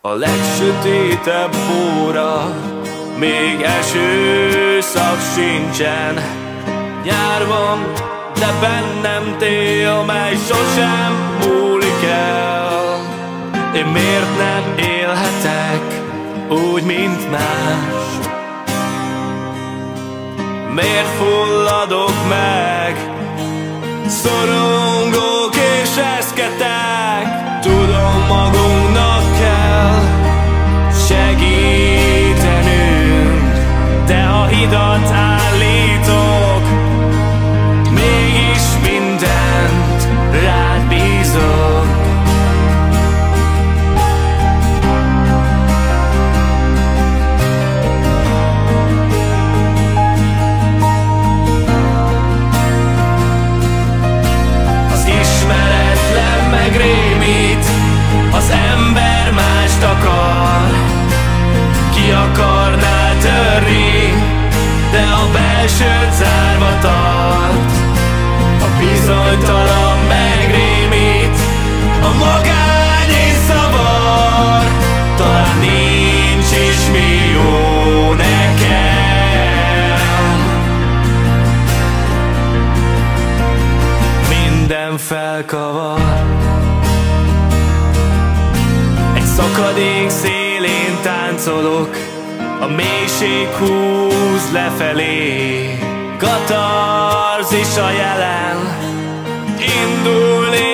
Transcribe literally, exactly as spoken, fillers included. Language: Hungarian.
A legsötétebb óra, még esőszak sincsen. Nyár van, de bennem tél, mely sosem múlik el. Én miért nem élhetek úgy, mint más? Miért fulladok meg? Szorongok és reszketek. Tudom, magunknak kell segítenünk, de ha hidat állítok, mégis mindent rád bízok. Az ismeretlen megrémít, az ember mást akar. Ki akarná törni, de a belsőt zárva tart. A bizonytalan megrémít, a magány és zavar. Talán nincs is mi jó nekem. Minden felkavar. Egy szakadék szélén táncolok, a mélység húz lefelé. Katarzis a jelen, indulni